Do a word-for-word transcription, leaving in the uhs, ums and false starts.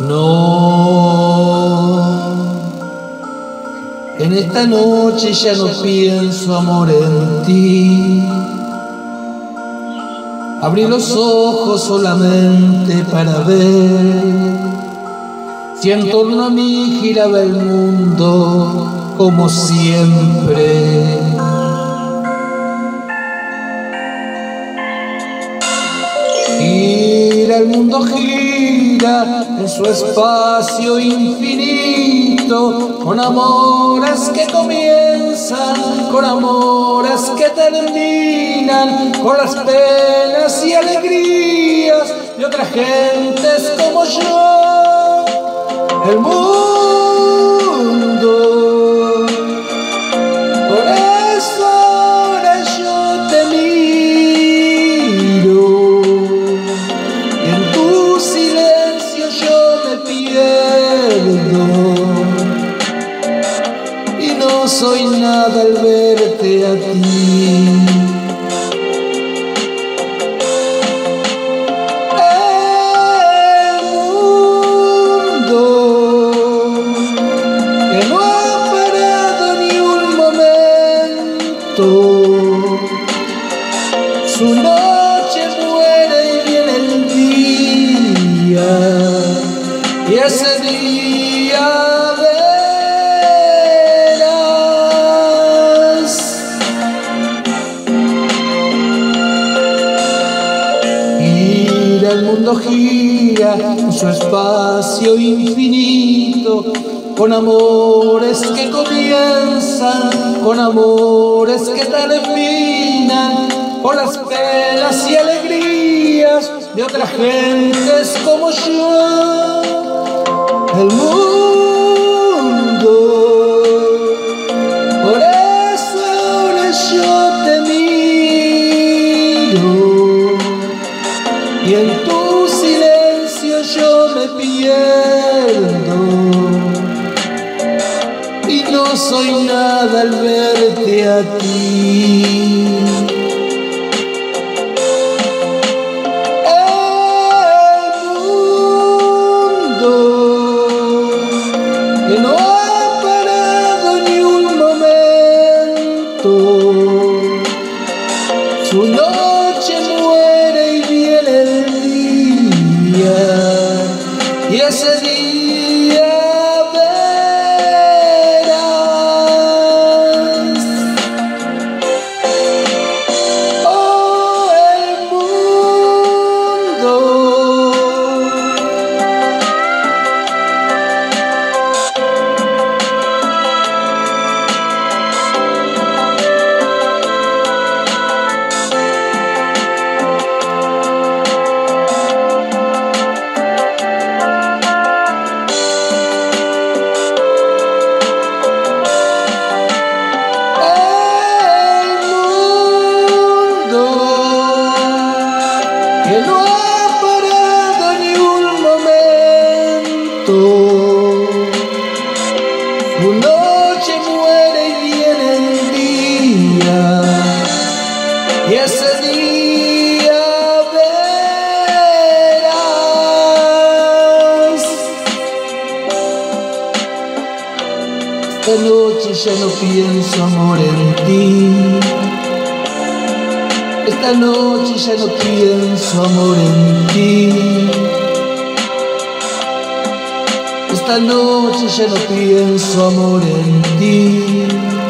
No, en esta noche ya no pienso, amor, en ti. Abrí los ojos solamente para ver si en torno a mí giraba el mundo como siempre. Gira, el mundo gira en su espacio infinito, con amores que comienzan, con amores que terminan, con las penas y alegrías de otras gentes como yo. El mundo, por eso ahora yo te miro, y en tu silencio yo me pierdo, y no soy nada al verte a ti. Su noche muere y viene el día, y ese día verás. Gira, el mundo gira en su espacio infinito, con amores que comienzan, con amores que terminan, con las penas y alegrías de otras gentes como yo. El mundo, por eso ahora yo te miro, y en tu silencio yo me pierdo, y no soy nada al verte a ti. Que no ha parado ni un momento, su noche muere y viene el día, y ese día verás. Oh, el mundo, que no ha parado ni un momento, su noche muere y viene el día, y ese día verás. Esta noche ya no pienso, amor, en ti. Esta noche ya no pienso, amor, en ti. Esta noche ya no pienso, amor, en ti.